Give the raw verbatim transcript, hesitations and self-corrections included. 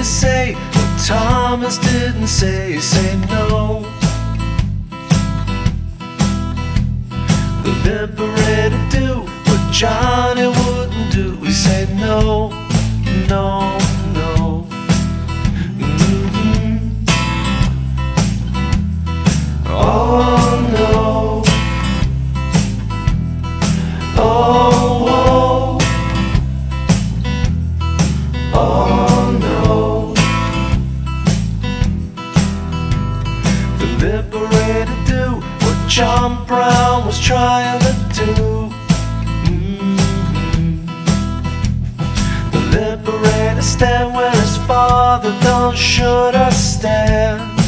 to say what Thomas didn't say. Say no. The liberator do what Johnny wouldn't do. We say no, no, no. Mm-hmm. Oh no. Oh, oh. Oh no. The liberator do what John Brown was trying to do. Mm-hmm. The liberator stand where his father don't should have stand.